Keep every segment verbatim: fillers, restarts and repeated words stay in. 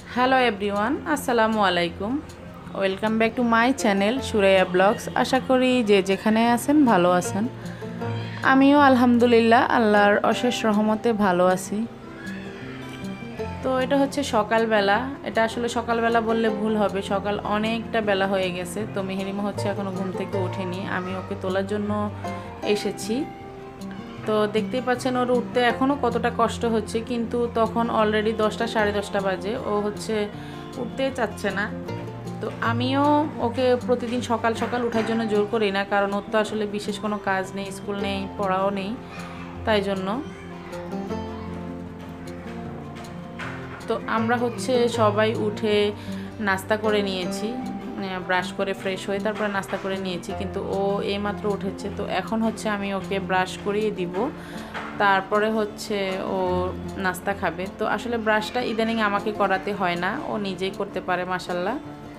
Hello everyone, আসসালামু আলাইকুম। Welcome back to my channel Suraiya blogs. আশা করি যে যেখানে আছেন ভালো আছেন। আমিও আলহামদুলিল্লাহ আল্লাহর অশেষ রহমতে ভালো আছি। তো এটা হচ্ছে সকালবেলা। এটা আসলে সকালবেলা বললে ভুল হবে, সকাল অনেকটা বেলা হয়ে গেছে। তো মেহেরিমা হচ্ছে এখনও ঘুম থেকে ওঠেনি, আমি ওকে তোলার জন্য এসেছি। তো দেখতেই পাচ্ছেন ওর উঠতে এখনও কতটা কষ্ট হচ্ছে, কিন্তু তখন অলরেডি দশটা সাড়ে দশটা বাজে, ও হচ্ছে উঠতেই চাচ্ছে না। তো আমিও ওকে প্রতিদিন সকাল সকাল ওঠার জন্য জোর করি না, কারণ ওর তো আসলে বিশেষ কোনো কাজ নেই, স্কুল নেই, পড়াও নেই, তাই জন্য। তো আমরা হচ্ছে সবাই উঠে নাস্তা করে নিয়েছি, ব্রাশ করে ফ্রেশ হয়ে তারপরে নাস্তা করে নিয়েছি, কিন্তু ও এইমাত্র উঠেছে। তো এখন হচ্ছে আমি ওকে ব্রাশ করিয়ে দিব, তারপরে হচ্ছে ও নাস্তা খাবে। তো আসলে ব্রাশটা ইদানিং আমাকে করাতে হয় না, ও নিজেই করতে পারে মাশাল্লাহ।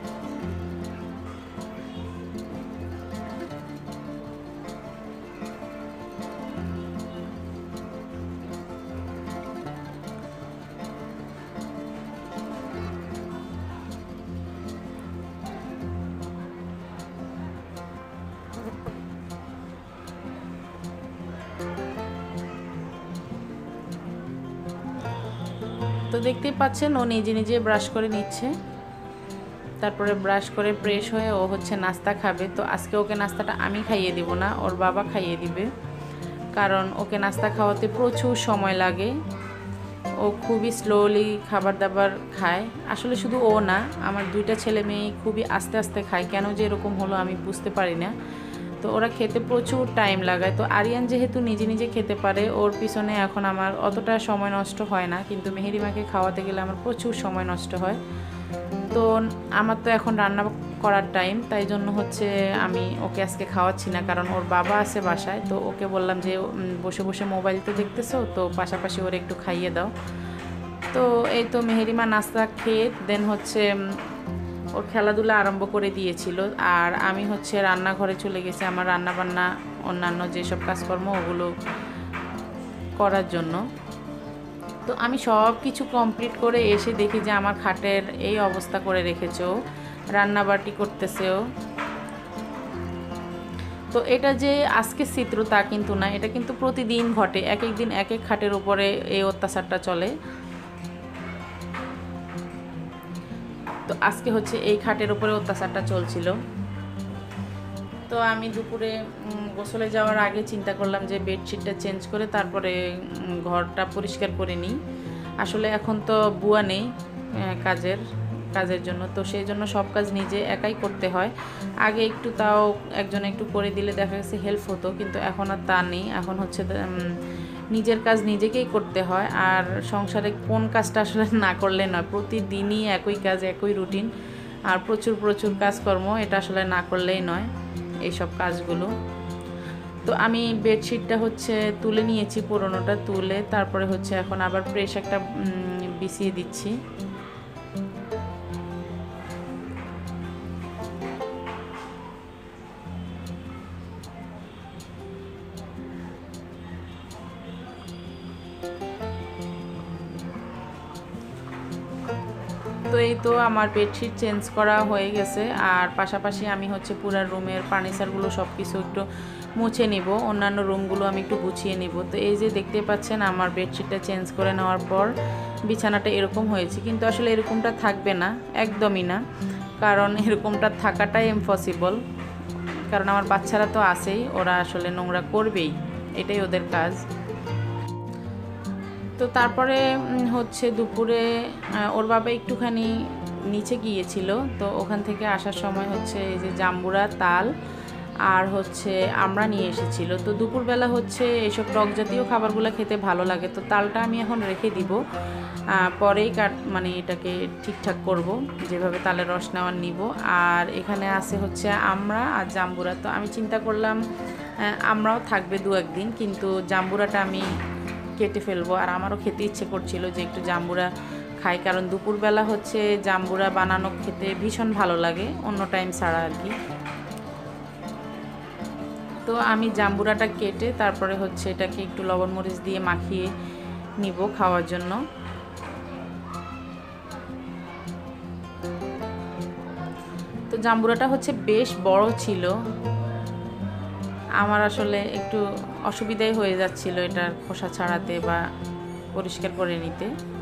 তো দেখতেই পাচ্ছেন ও নিজে নিজে ব্রাশ করে নিচ্ছে, তারপরে ব্রাশ করে ফ্রেশ হয়ে ও হচ্ছে নাস্তা খাবে। তো আজকে ওকে নাস্তাটা আমি খাইয়ে দিব না, ওর বাবা খাইয়ে দিবে, কারণ ওকে নাস্তা খাওয়াতে প্রচুর সময় লাগে। ও খুবই স্লোলি খাবার দাবার খায়। আসলে শুধু ও না, আমার দুইটা ছেলে মেয়ে খুবই আস্তে আস্তে খায়, কেন যে এরকম হলো আমি বুঝতে পারি না। তো ওরা খেতে প্রচুর টাইম লাগায়। তো আরিয়ান যেহেতু নিজে নিজে খেতে পারে, ওর পিছনে এখন আমার অতটা সময় নষ্ট হয় না, কিন্তু মেহেরিমাকে খাওয়াতে গেলে আমার প্রচুর সময় নষ্ট হয়। তো আমার তো এখন রান্না করার টাইম, তাই জন্য হচ্ছে আমি ওকে আজকে খাওয়াচ্ছি না, কারণ ওর বাবা আছে বাসায়। তো ওকে বললাম যে বসে বসে মোবাইল তো দেখতেছো, তো পাশাপাশি ওর একটু খাইয়ে দাও। তো এই তো মেহেরিমা নাস্তা খেয়ে দেন হচ্ছে ওর খেলাধুলা আরম্ভ করে দিয়েছিল, আর আমি হচ্ছে রান্নাঘরে চলে গেছি আমার রান্না বান্না অন্যান্য যেসব কাজকর্ম ওগুলো করার জন্য। তো আমি সব কিছু কমপ্লিট করে এসে দেখি যে আমার খাটের এই অবস্থা করে রেখেছে ও, রান্নাবাটি করতেছেও। তো এটা যে আজকে চিত্র তা কিন্তু না, এটা কিন্তু প্রতিদিন ঘটে, এক এক দিন এক এক খাটের উপরে এই অত্যাচারটা চলে। তো আজকে হচ্ছে এই খাটের উপরে অত্যাচারটা চলছিল। তো আমি দুপুরে গোসলে যাওয়ার আগে চিন্তা করলাম যে বেডশিটটা চেঞ্জ করে তারপরে ঘরটা পরিষ্কার করে নিই। আসলে এখন তো বুয়া নেই কাজের কাজের জন্য, তো সেই জন্য সব কাজ নিজে একাই করতে হয়। আগে একটু তাও একজন একটু করে দিলে দেখা গেছে হেল্প হতো, কিন্তু এখন আর তা নেই। এখন হচ্ছে নিজের কাজ নিজেকেই করতে হয়। আর সংসারে কোন কাজটা আসলে না করলে নয়, প্রতিদিনই একই কাজ একই রুটিন, আর প্রচুর প্রচুর কাজকর্ম, এটা আসলে না করলেই নয় এইসব কাজগুলো। তো আমি বেডশিটটা হচ্ছে তুলে নিয়েছি, পুরোনোটা তুলে তারপরে হচ্ছে এখন আবার ফ্রেশ একটা বিছিয়ে দিচ্ছি। তো এই তো আমার বেডশিট চেঞ্জ করা হয়ে গেছে, আর পাশাপাশি আমি হচ্ছে পুরো রুমের ফার্নিচারগুলো সব কিছু একটু মুছে নিব, অন্যান্য রুমগুলো আমি একটু গুছিয়ে নিব। তো এই যে দেখতে পাচ্ছেন আমার বেডশিটটা চেঞ্জ করে নেওয়ার পর বিছানাটা এরকম হয়েছে, কিন্তু আসলে এরকমটা থাকবে না, একদমই না, কারণ এরকমটা থাকাটাই ইম্পসিবল। কারণ আমার বাচ্চারা তো আছেই, ওরা আসলে নোংরা করবেই, এটাই ওদের কাজ। তো তারপরে হচ্ছে দুপুরে ওর বাবা একটুখানি নিচে গিয়েছিল, তো ওখান থেকে আসার সময় হচ্ছে এই যে জাম্বুরা, তাল আর হচ্ছে আমরা নিয়ে এসেছিল। তো দুপুরবেলা হচ্ছে এইসব টক জাতীয় খাবারগুলো খেতে ভালো লাগে। তো তালটা আমি এখন রেখে দিব, পরেই কাট মানে এটাকে ঠিকঠাক করব, যেভাবে তালের রস নেওয়ার নিব। আর এখানে আছে হচ্ছে আমরা আর জাম্বুরা। তো আমি চিন্তা করলাম আমরাও থাকবে দু একদিন, কিন্তু জাম্বুরাটা আমি কেটে ফেলবো। আর আমারও খেতে ইচ্ছে করছিল যে একটু জাম্বুরা খাই, কারণ দুপুরবেলা হচ্ছে জাম্বুরা বানানো খেতে ভীষণ ভালো লাগে, অন্য টাইম ছাড়া আর কি। তো আমি জাম্বুরাটা কেটে তারপরে হচ্ছে এটাকে একটু লবণ মরিচ দিয়ে মাখিয়ে নিব খাওয়ার জন্য। জাম্বুরাটা হচ্ছে বেশ বড় ছিল, আমার আসলে একটু অসুবিধাই হয়ে যাচ্ছিল এটার খোসা ছাড়াতে বা পরিষ্কার করে নিতে।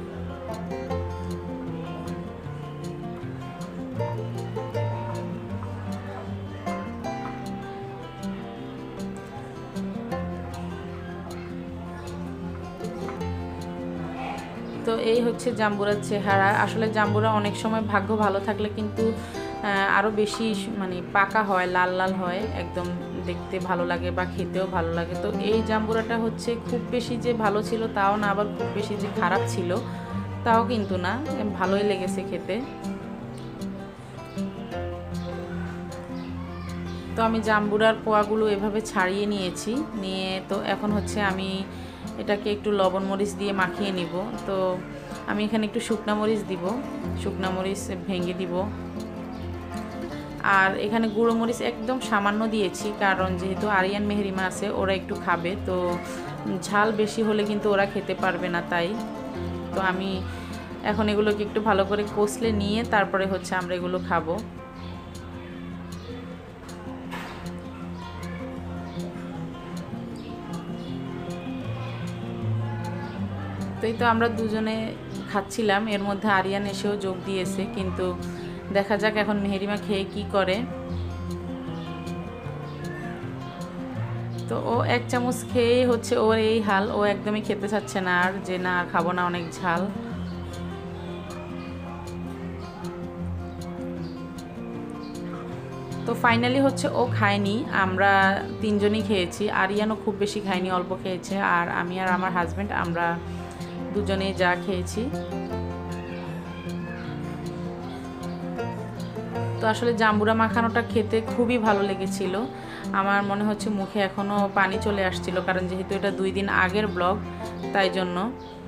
তো এই হচ্ছে জাম্বুরার চেহারা। আসলে জাম্বুরা অনেক সময় ভাগ্য ভালো থাকলে কিন্তু আরও বেশি মানে পাকা হয়, লাল লাল হয়, একদম দেখতে ভালো লাগে বা খেতেও ভালো লাগে। তো এই জাম্বুরাটা হচ্ছে খুব বেশি যে ভালো ছিল তাও না, আবার খুব বেশি যে খারাপ ছিল তাও কিন্তু না, ভালোই লেগেছে খেতে। তো আমি জাম্বুরার কোয়াগুলো এভাবে ছাড়িয়ে নিয়েছি, নিয়ে তো এখন হচ্ছে আমি এটাকে একটু লবণ মরিচ দিয়ে মাখিয়ে নিব। তো আমি এখানে একটু শুকনা মরিচ দিব, শুকনা মরিচ ভেঙে দিব, আর এখানে গুঁড়ো মরিচ একদম সামান্য দিয়েছি, কারণ যেহেতু আরিয়ান মেহরিমা আছে ওরা একটু খাবে, তো ঝাল বেশি হলে কিন্তু ওরা খেতে পারবে না, তাই তো আমি এখন এগুলোকে একটু ভালো করে কষলে নিয়ে তারপরে হচ্ছে আমরা এগুলো খাবো। তো এই তো আমরা দুজনে খাচ্ছিলাম, এর মধ্যে আরিয়ান এসেও যোগ দিয়েছে, কিন্তু দেখা যাক এখন মেহেরিমা খেয়ে কি করে। তো ও এক চামচ খেয়ে হচ্ছে ওর এই হাল, ও একদমই খেতে চাচ্ছে না আর, যে না খাবো না, অনেক ঝাল। তো ফাইনালি হচ্ছে ও খায়নি, আমরা তিনজনই খেয়েছি, আরিয়ানও খুব বেশি খায়নি, অল্প খেয়েছে, আর আমি আর আমার হাজব্যান্ড আমরা দুজনেই যা খেয়েছি। তো আসলে জাম্বুরা মাখানোটা খেতে খুবই ভালো লেগেছিল, আমার মনে হচ্ছে মুখে এখনও পানি চলে আসছিল, কারণ যেহেতু এটা দুই দিন আগের ব্লগ তাই জন্য।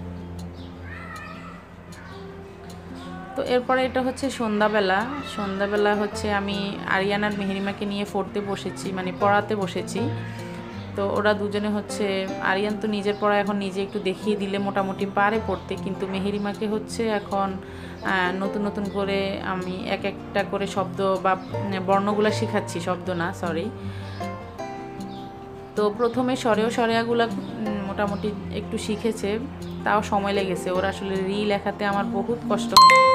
তো এরপরে এটা হচ্ছে সন্ধ্যাবেলা, সন্ধ্যাবেলা হচ্ছে আমি আরিয়ান আর মেহেরিমাকে নিয়ে পড়তে বসেছি, মানে পড়াতে বসেছি। তো ওরা দুজনে হচ্ছে, আরিয়ান তো নিজের পড়া এখন নিজে একটু দেখিয়ে দিলে মোটামুটি পারে পড়তে, কিন্তু মেহেরিমাকে হচ্ছে এখন নতুন নতুন করে আমি এক একটা করে শব্দ বা বর্ণগুলো শেখাচ্ছি, শব্দ না সরি। তো প্রথমে সরেও সরেয়াগুলো মোটামুটি একটু শিখেছে, তাও সময় লেগেছে, ওর আসলে রি লেখাতে আমার বহুত কষ্ট হয়ে গেছে।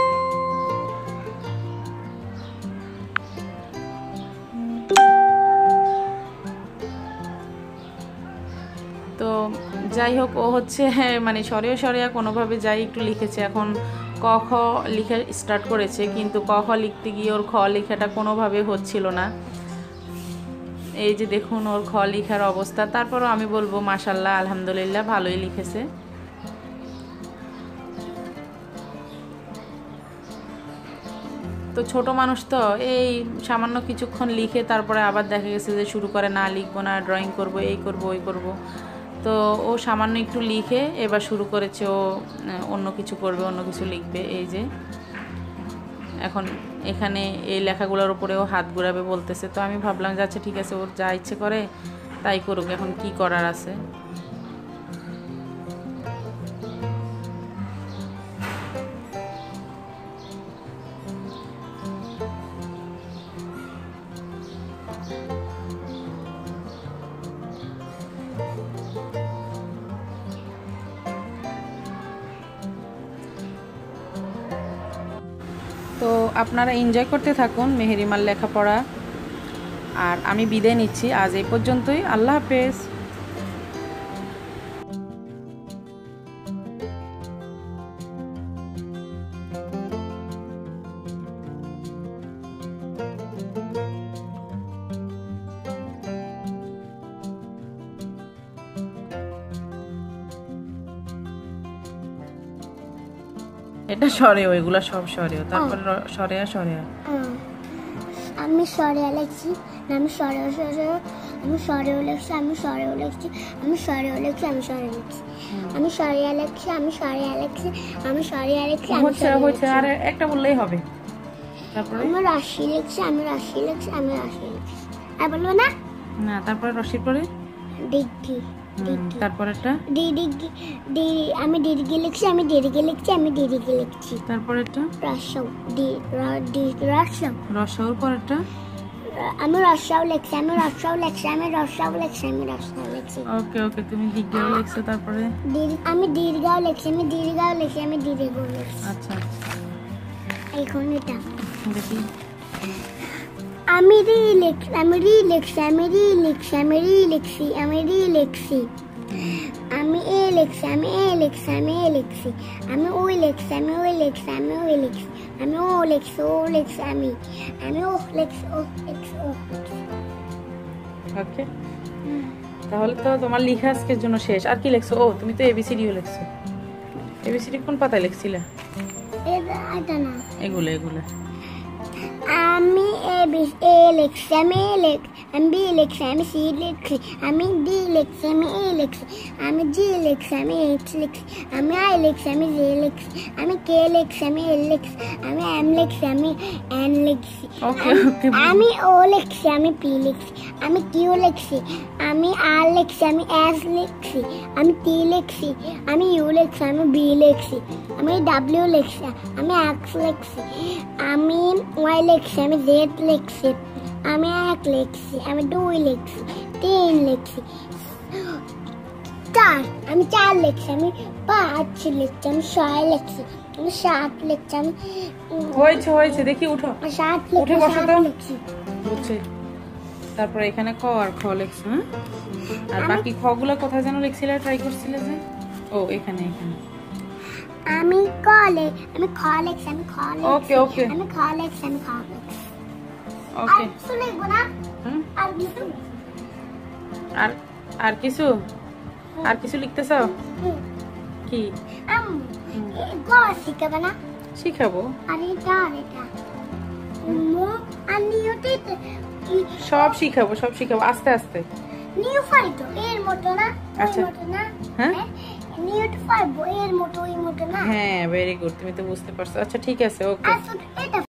তো যাই হোক, ও হচ্ছে মানে সরেও সরেয়া কোনোভাবে যাই একটু লিখেছে, এখন ক খ লিখে স্টার্ট করেছে, কিন্তু ক খ লিখতে গিয়ে ওর খ লেখাটা কোনোভাবে হচ্ছিল না। এই যে দেখুন ওর খ লেখার অবস্থা, তারপরও আমি বলবো মাশাআল্লাহ আলহামদুলিল্লাহ ভালোই লিখেছে। তো ছোট মানুষ তো এই সামান্য কিছুক্ষণ লিখে তারপরে আবার দেখা গেছে যে শুরু করে না লিখবো না, ড্রয়িং করব, এই করব ওই করব। তো ও সামান্য একটু লিখে এবার শুরু করেছে ও অন্য কিছু করবে, অন্য কিছু লিখবে। এই যে এখন এখানে এই লেখাগুলোর উপরে ও হাত ঘুরাবে বলতেছে, তো আমি ভাবলাম যে আচ্ছা ঠিক আছে, ওর যা ইচ্ছে করে তাই করুক, এখন কি করার আছে। তো আপনারা এনজয় করতে থাকুন মেহেরিমার লেখাপড়া, আর আমি বিদায় নিচ্ছি আজ এই পর্যন্তই। আল্লাহ হাফেজ। এটা সরে, ওইগুলা সব সরে, তারপর সরেয়া সরেয়া আমি সরেয়া লিখছি, আমি সরেও সরে আমি সরেও লিখছি, আমি সরেও লিখছি, আমি সরেও লিখছি, আমি সরে লিখছি, আমি সরেয়া লিখছি, আমি সরেয়া লিখছি, আমি সরেয়া লিখছি, হচ্ছে হচ্ছে আর একটা বললেই হবে। তারপরে আমি রাশি লিখছি, আমি রাশি লিখছি, আমি রাশি লিখছি, আর বলবো না না, তারপরে রশির পরে ডিগ্রি। ডিডি তারপরেরটা ডিডি ডি আমি ডিডি লিখছি আমি ডিডি লিখছি আমি ডিডি লিখছি তারপরেরটা রসাও ডি র- ডি রসাও রসাউর পরেরটা আমি রসাও লিখছি আমি রসাও লিখছি আমি রসাও লিখছি আমি রসাও লিখছি ওকে ওকে তুমি দীর্ঘাও লিখছো তারপরে দীর্ঘ আমি দীর্ঘাও লিখছি আমি দীর্ঘাও লিখছি আমি দীর্ঘাও লিখছি আচ্ছা এখন এটা দেখি আমি রি লিখছি আমি রি লিখছি আমি রি লিখছি আমি রি লিখছি আমি রি লিখছি আমি এ লিখছি আমি এ লিখছি আমি এ লিখছি আমি ওই লিখছি আমি ওই লিখছি আমি ওই লিখছি আমি ও লিখছি ও লিখছি আমি আমি ও লিখছি ও লিখছি ও লিখছি ওকে তাহলে তো তোমার লেখা আজকের জন্য শেষ আর কি লিখছো ও তুমি তো এবিসিডিও লিখছো এবিসিডি কোন পাতায় লিখছিলে এটা এটা না এগুলো এগুলো আমি এ বি এ লিখছি আমি এ লিখ আমি বি লিখছি আমি সি লিখছি আমি ডি লিখছি আমি এ লিখছি আমি জি লিখছি আমি এইচ লিখছি আমি আই লিখছি আমি জে লিখছি আমি কে লিখছি আমি এল লিখছি আমি এম লিখছি আমি এন লিখছি ওকে ওকে আমি ও লিখছি আমি পি লিখছি আমি কিউ লিখছি আমি আর লিখছি আমি এস লিখছি আমি টি লিখছি আমি ইউ লিখছি আমি বি লিখছি আমি ডাব্লিউ লিখছি আমি এক্স লিখছি আমি ওয়াই লিখছি আমি জেড লিখছি আমি এক লিখছি আমি দুই লিখছি তিন লিখছি চার আমি চার লিখছি আমি পাঁচ লিখছি আমি ছয় লিখছি আমি সাত লিখছি আমি উম, হয়েছে হয়েছে দেখি উঠো সাত উঠে লিখছি বসো সাত তো। লিখছি বুঝছি তারপরে এখানে ক আর খ লিখছো হ্যাঁ আর বাকি খ গুলো কোথায় যেন লিখছিলে ট্রাই করছিলে যে ও এখানে এখানে আমি কলে আমি খ লিখছি আমি খ লিখছি ওকে ওকে আমি খ লিখছি আমি খ লিখছি ওকে আর কিছু লিখবো না হুম আর কিছু আর আর কিছু আর কিছু লিখতেছ হুম। কি আম গ শিখাবে না শিখাবো আর এটা আর এটা মো আর নিয়তে সব শিখাবো সব শিখাবো আস্তে আস্তে নিউ ফাইটো এর মতো না আচ্ছা। এর মতো না হ্যাঁ? নিউট ফাইভ এর মতো ওই মতো না হ্যাঁ ভেরি গুড তুমি তো বুঝতে পারছো আচ্ছা ঠিক আছে ওকে আর শুধু এটা